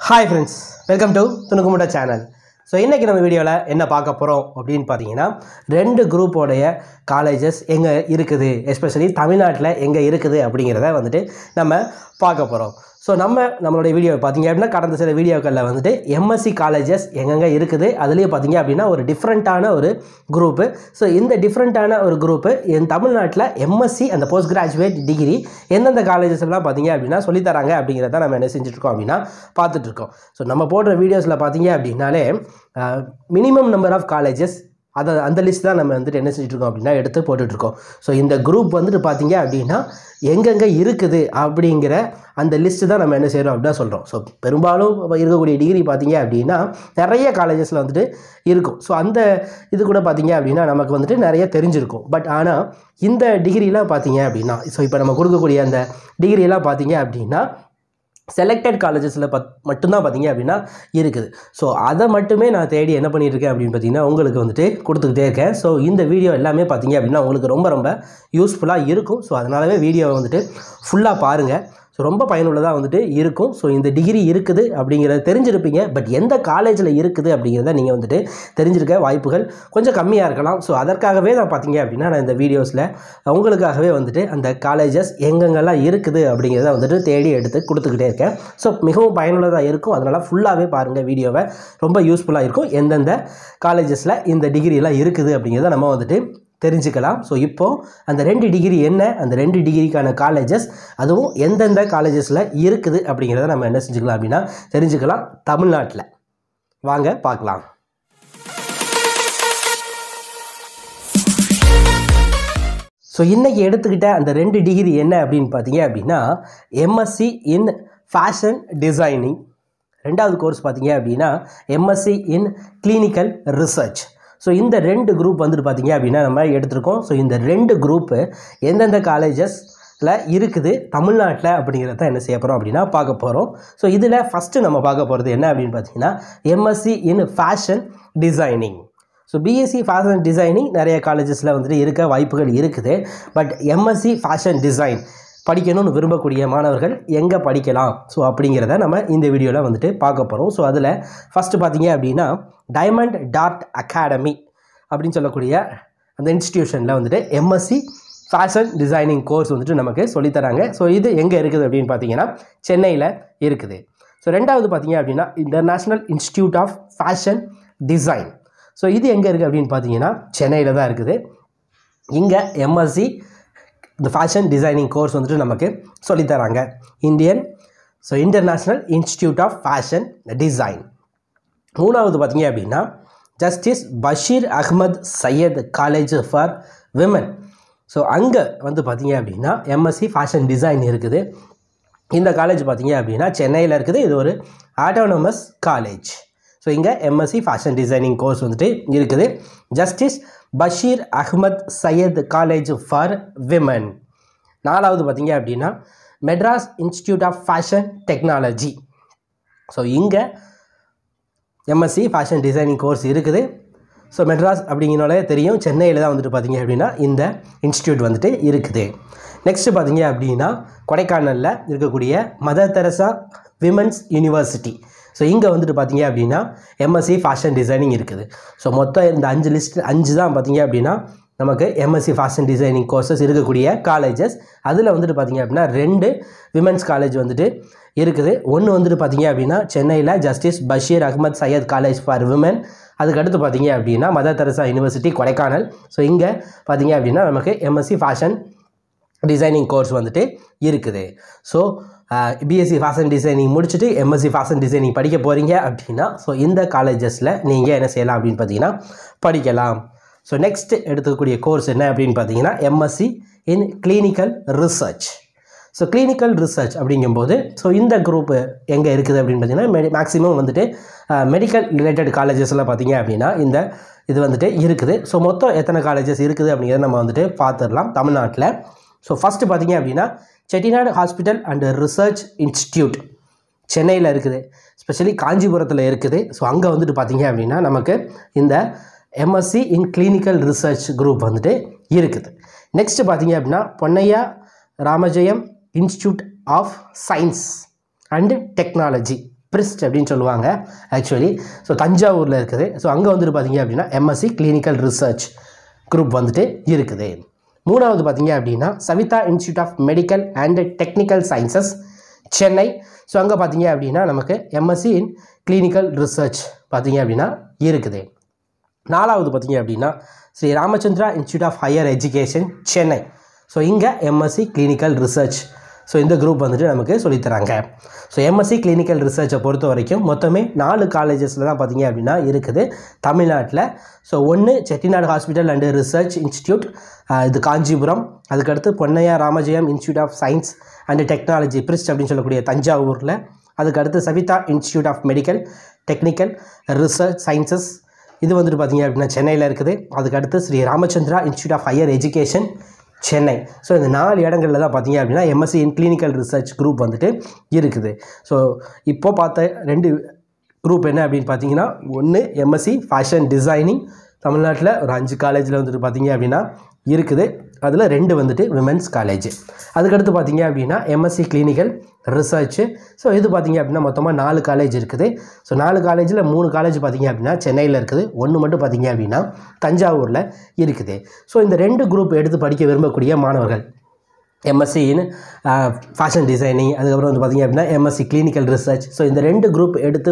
Hi friends, welcome to Tunukumutta channel. So இன்னைக்கு நம்ம வீடியோல என்ன பார்க்க போறோம் அப்படினு பாத்தீங்கன்னா ரெண்டு குரூப் உடைய காலேजेस எங்க இருக்குது எஸ்பெஷலி தமிழ்நாட்டுல எங்க இருக்குது அப்படிங்கறத வந்துட்டு நம்ம பார்க்க போறோம். So நம்மளோட வீடியோ பாத்தீங்க அப்படினா கடந்த சில வீடியோக்கள்ல வந்துட்டு MSc காலேजेस எங்கங்க இருக்குது அதுலயே பாத்தீங்க அப்படினா ஒரு டிஃபரண்டான ஒரு குரூப். So இந்த டிஃபரண்டான ஒரு குரூப் இந்த தமிழ்நாட்டுல MSc and postgraduate டிகிரி எந்தெந்த காலேजेस எல்லாம் பாத்தீங்க அப்படினா சொல்லி தராங்க அப்படிங்கறத நம்ம என்ன செஞ்சிட்டு இருக்கோம் அப்படினா பார்த்துட்டு இருக்கோம். So நம்ம போடுற வீடியோஸ்ல பாத்தீங்க அப்படினாலே மினிமம் நம்பர் ஆஃப் காலேजेस அந்த லிஸ்ட் தான் நம்ம வந்துட்டு என்ன செஞ்சிட்டு இருக்கோம் அப்படினா எடுத்து போட்டுட்டு இருக்கோம். சோ இந்த குரூப் வந்துட்டு பாத்தீங்க அப்படினா எங்கங்க இருக்குது அப்படிங்கற அந்த லிஸ்ட் தான் நம்ம என்ன செய்றோம் அப்படினா சொல்றோம். சோ பெரும்பாலும் இருக்கக்கூடிய டிகிரி பாத்தீங்க அப்படினா நிறைய காலேजेसல வந்துட்டு இருக்கும். சோ அந்த இது கூட பாத்தீங்க அப்படினா நமக்கு வந்துட்டு நிறைய தெரிஞ்சிருக்கும். பட் ஆனா இந்த டிகிரிலாம் பாத்தீங்க அப்படினா சோ இப்போ நம்ம கொடுக்கக்கூடிய அந்த டிகிரி எல்லாம் பாத்தீங்க அப்படினா selected collegesல மட்டும் தான் பாத்தீங்க அப்படினா இருக்குது. சோ அத மட்டுமே நான் தேடி என்ன பண்ணிட்டு இருக்கேன் அப்படினு பாத்தீங்கன்னா உங்களுக்கு வந்துட்டு கொடுத்துட்டே இருக்கேன். சோ இந்த வீடியோ எல்லாமே பாத்தீங்க அப்படினா உங்களுக்கு ரொம்ப யூஸ்ஃபுல்லா இருக்கும். சோ அதனாலவே வீடியோவை வந்துட்டு ஃபுல்லா பாருங்க. சோ ரொம்ப பயனுள்ளதா வந்துட்டு இருக்கும். சோ இந்த டிகிரி இருக்குது அப்படிங்கறது தெரிஞ்சிருப்பீங்க. பட் எந்த காலேஜ்ல இருக்குது அப்படிங்கறத நீங்க வந்துட்டு தெரிஞ்சிருக்க வாய்ப்புகள் கொஞ்சம் கம்மியா இருக்கலாம். சோ அதற்காகவே நான் பாத்தீங்க அப்படினா நான் இந்த வீடியோஸ்ல உங்களுக்காகவே வந்துட்டு அந்த காலேजेस எங்கெங்கெல்லாம் இருக்குது அப்படிங்கறத வந்துட்டு தேடி எடுத்து கொடுத்துக்கிட்டே இருக்கேன். சோ மிகவும் பயனுள்ளதா இருக்கும். அதனால ஃபுல்லாவே பாருங்க வீடியோவை. ரொம்ப யூஸ்ஃபுல்லா இருக்கும். எந்தெந்த காலேजेसல இந்த டிகிரி எல்லாம் இருக்குது அப்படிங்கறத நம்ம வந்துட்டு தெரிஞ்சுக்கலாம். சோ இப்போ அந்த ரெண்டு டிகிரி என்ன அந்த ரெண்டு டிகிரிக்கான காலேजेस அதுவும் எந்தெந்த காலேजेसல இருக்குது அப்படிங்கறத நம்ம என்ன செஞ்சுக்கலாம் அப்படினா தெரிஞ்சுக்கலாம் தமிழ்நாட்டுல. வாங்க பார்க்கலாம். சோ இன்னைக்கு எடுத்துக்கிட்ட அந்த ரெண்டு டிகிரி என்ன அப்படினு பாத்தீங்க அப்படினா MSc in fashion designing, ரெண்டாவது கோர்ஸ் பாத்தீங்க அப்படினா MSc in clinical research. So இந்த ரெண்டு குரூப் வந்துட்டு பாத்தீங்க அப்படினா நம்ம எடுத்துறோம். சோ இந்த ரெண்டு குரூப் எந்தெந்த காலேजेसல இருக்குது தமிழ்நாட்டுல அப்படிங்கறத என்ன செய்ய போறோம் அப்படினா பார்க்க போறோம். சோ இதுல ஃபர்ஸ்ட் நம்ம பார்க்க போறது என்ன அப்படினு பாத்தீங்கன்னா MSc in fashion designing. So BSc fashion designing நிறைய காலேजेसல வந்துட்டு இருக்க வாய்ப்புகள் இருக்குது. பட் MSc fashion design படிக்கணும்னு விரும்பக்கூடிய மாணவர்கள் எங்க படிக்கலாம் சோ அப்படிங்கறத நம்ம இந்த வீடியோல வந்துட்டு பார்க்க போறோம். சோ அதுல ஃபர்ஸ்ட் பாத்தீங்க அப்படினா டைமண்ட் டாட் அகாடமி அப்படினு சொல்லக்கூடிய அந்த இன்ஸ்டிடியூஷன்ல வந்துட்டு MSc ஃபேஷன் டிசைனிங் கோர்ஸ் வந்துட்டு நமக்கு சொல்லி தராங்க. சோ இது எங்க இருக்குது அப்படினு பாத்தீங்கன்னா சென்னையில இருக்குது. சோ ரெண்டாவது பாத்தீங்க அப்படினா international institute of fashion design. So இது எங்க இருக்கு அப்படினு பாத்தீங்கன்னா சென்னையில தான் இருக்குது. இங்க MSc இந்த ஃபேஷன் டிசைனிங் கோர்ஸ் வந்துட்டு நமக்கு சொல்லி தராங்க. International institute of fashion design. மூணாவது பாத்தீங்க அப்படினா Justice Basheer Ahmed Sayeed college for women. So அங்கே வந்து பார்த்தீங்க அப்படின்னா MSc ஃபேஷன் டிசைன் இருக்குது. இந்த காலேஜ் பார்த்தீங்க அப்படின்னா சென்னையில் இருக்குது. இது ஒரு ஆட்டோனமஸ் காலேஜ். ஸோ இங்கே MSc ஃபேஷன் டிசைனிங் கோர்ஸ் வந்துட்டு இருக்குது. Justice Basheer Ahmed Sayeed college for women. நாலாவது பார்த்தீங்க அப்படின்னா Madras institute of fashion technology. So இங்கே MSc ஃபேஷன் டிசைனிங் கோர்ஸ் இருக்குது. ஸோ மெட்ராஸ் அப்படிங்கிறனாலே தெரியும் சென்னையில் தான் வந்துட்டு பார்த்தீங்க அப்படின்னா இந்த இன்ஸ்டிடியூட் வந்துட்டு இருக்குது. நெக்ஸ்ட்டு பார்த்தீங்க அப்படின்னா கொடைக்கானலில் இருக்கக்கூடிய Mother Teresa women's university. So இங்கே வந்துட்டு பார்த்தீங்க அப்படின்னா MSc ஃபேஷன் டிசைனிங் இருக்குது. ஸோ மொத்தம் இந்த 5 தான் பார்த்தீங்க அப்படின்னா நமக்கு MSc ஃபேஷன் டிசைனிங் கோர்சஸ் இருக்கக்கூடிய காலேஜஸ். அதில் வந்துட்டு பார்த்தீங்க அப்படின்னா 2 விமென்ஸ் காலேஜ் வந்துட்டு இருக்குது. ஒன்று வந்துட்டு பார்த்தீங்க அப்படின்னா சென்னையில் Justice Basheer Ahmed Sayeed college for women. அதுக்கடுத்து பார்த்தீங்க அப்படின்னா Mother Teresa university Kodaikanal. So இங்கே பார்த்தீங்க அப்படின்னா நமக்கு MSc ஃபேஷன் டிசைனிங் கோர்ஸ் வந்துட்டு இருக்குது. ஸோ BSc ஃபேஷன் டிசைனிங் முடிச்சுட்டு MSc ஃபேஷன் டிசைனிங் படிக்க போகிறீங்க அப்படின்னா ஸோ இந்த காலேஜஸில் நீங்கள் என்ன செய்யலாம் அப்படின்னு பார்த்தீங்கன்னா படிக்கலாம். ஸோ நெக்ஸ்ட் எடுத்துக்கக்கூடிய கோர்ஸ் என்ன அப்படின்னு பார்த்தீங்கன்னா MSc in clinical research. So clinical research அப்படிங்கும்போது ஸோ இந்த குரூப் எங்கே இருக்குது அப்படின்னு பார்த்தீங்கன்னா மேக்ஸிமம் வந்துட்டு மெடிக்கல் ரிலேட்டட் காலேஜஸ்லாம் பார்த்தீங்க அப்படின்னா இந்த இது வந்துட்டு இருக்குது. ஸோ மொத்தம் எத்தனை காலேஜஸ் இருக்குது அப்படிங்கிறத நம்ம வந்துட்டு பார்த்துடலாம் தமிழ்நாட்டில். ஸோ ஃபஸ்ட்டு பார்த்தீங்க அப்படின்னா Chettinad hospital and research institute சென்னையில் இருக்குது. ஸ்பெஷலி காஞ்சிபுரத்தில் இருக்குது. ஸோ அங்கே வந்துட்டு பார்த்தீங்க அப்படின்னா நமக்கு இந்த MSc in clinical research group வந்துட்டு இருக்குது. நெக்ஸ்ட் பார்த்தீங்க அப்படின்னா Ponnaiya Ramajayam institute of science and technology PRIST அப்படின்னு சொல்லுவாங்க ஆக்சுவலி. ஸோ தஞ்சாவூரில் இருக்குது. ஸோ அங்கே வந்துட்டு பார்த்தீங்க அப்படின்னா எம்எஸ்சி கிளினிக்கல் ரிசர்ச் குரூப் வந்துட்டு இருக்குது. மூணாவது பார்த்தீங்க அப்படின்னா Saveetha institute of medical and technical sciences Chennai. So அங்கே பார்த்தீங்க அப்படின்னா நமக்கு எம்எஸ்சி இன் கிளினிக்கல் ரிசர்ச் பார்த்தீங்க அப்படின்னா இருக்குது. நாலாவது பார்த்தீங்க அப்படின்னா Sri Ramachandra institute of higher education Chennai. So இங்கே எம்எஸ்சி கிளினிக்கல் ரிசர்ச். ஸோ இந்த குரூப் வந்துட்டு நமக்கு சொல்லித்தராங்க. ஸோ எம்எஸ்சி கிளினிக்கல் ரிசர்ச்சை பொறுத்த வரைக்கும் மொத்தமே 4 காலேஜஸில் தான் பார்த்தீங்க அப்படின்னா இருக்குது தமிழ்நாட்டில். ஸோ ஒன்று Chettinad hospital and research institute, இது காஞ்சிபுரம். அதுக்கடுத்து Ponnaiya Ramajayam institute of science and technology PRIST அப்படின்னு சொல்லக்கூடிய தஞ்சாவூரில். அதுக்கடுத்து Saveetha institute of medical technical research sciences, இது வந்துட்டு பார்த்தீங்க அப்படின்னா சென்னையில் இருக்குது. அதுக்கடுத்து Sri Ramachandra institute of higher education Chennai. So இந்த 4 இடங்களில் தான் பார்த்தீங்க அப்படின்னா MSc in clinical research group வந்துட்டு இருக்குது. ஸோ இப்போ பார்த்த 2 குரூப் என்ன அப்படின்னு பார்த்தீங்கன்னா, ஒன்று எம்எஸ்சி ஃபேஷன் டிசைனிங் தமிழ்நாட்டில் ஒரு 5 காலேஜில் வந்துட்டு பார்த்தீங்க அப்படின்னா இருக்குது. அதில் 2 வந்துட்டு விமென்ஸ் காலேஜ். அதுக்கடுத்து பார்த்தீங்க அப்படின்னா எம்எஸ்சி கிளினிக்கல் ரிசர்ச்சு. ஸோ இது பார்த்தீங்க அப்படின்னா மொத்தமாக 4 காலேஜ் இருக்குது. ஸோ 4 காலேஜில் 3 காலேஜ் பார்த்தீங்க அப்படின்னா சென்னையில் இருக்குது. 1 மட்டும் பார்த்தீங்க அப்படின்னா தஞ்சாவூரில் இருக்குது. ஸோ இந்த 2 குரூப் எடுத்து படிக்க விரும்பக்கூடிய மாணவர்கள் எம்எஸ்சி இன் ஃபேஷன் டிசைனிங், அதுக்கப்புறம் வந்து பார்த்திங்க அப்படின்னா எம்எஸ்சி கிளினிக்கல் ரிசர்ச். ஸோ இந்த 2 குரூப் எடுத்து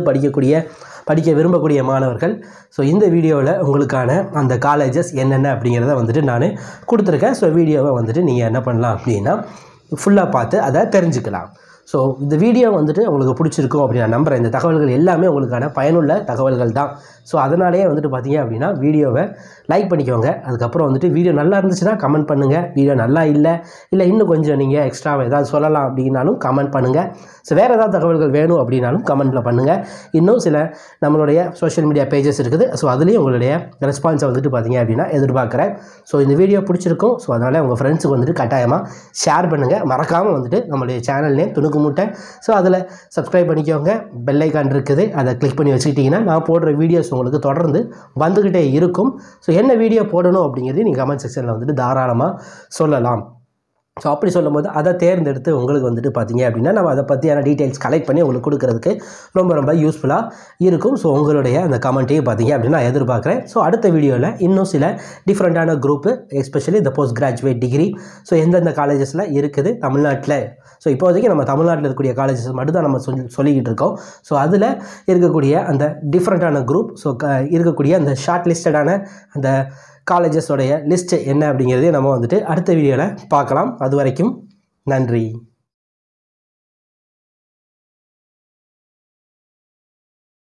படிக்க விரும்பக்கூடிய மாணவர்கள் ஸோ இந்த வீடியோவில் உங்களுக்கான அந்த காலேஜஸ் என்னென்ன அப்படிங்கிறத வந்துட்டு நான் கொடுத்துருக்கேன். ஸோ வீடியோவை வந்துட்டு நீங்கள் என்ன பண்ணலாம் அப்படின்னா ஃபுல்லாக பார்த்து அதை தெரிஞ்சுக்கலாம். ஸோ இந்த வீடியோ வந்துட்டு உங்களுக்கு பிடிச்சிருக்கும் அப்படின்னு நான் நம்புகிறேன். இந்த தகவல்கள் எல்லாமே உங்களுக்கான பயனுள்ள தகவல்கள் தான். ஸோ அதனாலேயே வந்துட்டு பார்த்தீங்க அப்படின்னா வீடியோவை லைக் பண்ணிக்கோங்க. அதுக்கப்புறம் வந்துட்டு வீடியோ நல்லா இருந்துச்சுன்னா கமெண்ட் பண்ணுங்கள். வீடியோ நல்லா இல்லை இன்னும் கொஞ்சம் நீங்கள் எக்ஸ்ட்ராவாக ஏதாவது சொல்லலாம் அப்படின்னாலும் கமெண்ட் பண்ணுங்கள். ஸோ வேறு ஏதாவது தகவல்கள் வேணும் அப்படின்னாலும் கமெண்ட்டில் பண்ணுங்கள். இன்னும் சில நம்மளுடைய சோஷியல் மீடியா பேஜஸ் இருக்குது. ஸோ அதுலேயும் உங்களுடைய ரெஸ்பான்ஸை வந்துட்டு பார்த்தீங்க அப்படின்னா எதிர்பார்க்குறேன். ஸோ இந்த வீடியோ பிடிச்சிருக்கும். ஸோ அதனால் உங்கள் ஃப்ரெண்ட்ஸுக்கு வந்துட்டு கட்டாயமாக ஷேர் பண்ணுங்கள். மறக்காமல் வந்துட்டு நம்மளுடைய சேனல் நேம் துணுக்கு மூட்டை. ஸோ அதில் சப்ஸ்கிரைப் பண்ணிக்கோங்க. பெல் ஐக்கான் இருக்குது, அதை கிளிக் பண்ணி வச்சுக்கிட்டிங்கன்னா நான் போடுற வீடியோஸ் உங்களுக்கு தொடர்ந்து வந்துக்கிட்டே இருக்கும். ஸோ என்ன வீடியோ போடணும் அப்படிங்கிறது நீங்கள் கமெண்ட் செக்ஷனில் வந்துட்டு தாராளமாக சொல்லலாம். ஸோ அப்படி சொல்லும்போது அதை தேர்ந்தெடுத்து உங்களுக்கு வந்துட்டு பார்த்தீங்க அப்படின்னா நம்ம அதை பற்றியான டீட்டெயில்ஸ் கலெக்ட் பண்ணி உங்களுக்கு கொடுக்குறதுக்கு ரொம்ப யூஸ்ஃபுல்லாக இருக்கும். ஸோ உங்களுடைய அந்த கமெண்ட்டையும் பார்த்தீங்க அப்படின்னு நான் எதிர்பார்க்குறேன். ஸோ அடுத்த வீடியோவில் இன்னும் சில டிஃப்ரெண்ட்டான குரூப்பு, எஸ்பெஷலி இந்த போஸ்ட் கிராஜுவேட் டிகிரி ஸோ எந்தெந்த காலேஜஸில் இருக்குது தமிழ்நாட்டில். ஸோ இப்போதைக்கு நம்ம தமிழ்நாட்டில் இருக்கக்கூடிய காலேஜஸ் மட்டும் தான் நம்ம சொல்லிக்கிட்டு இருக்கோம். ஸோ அதில் இருக்கக்கூடிய அந்த டிஃப்ரெண்ட்டான குரூப், ஸோ இருக்கக்கூடிய அந்த ஷார்ட் லிஸ்டடான அந்த காலேஜஸோடைய லிஸ்ட்டு என்ன அப்படிங்கிறதே நம்ம வந்துட்டு அடுத்த வீடியோவில் பார்க்கலாம். அது வரைக்கும் நன்றி.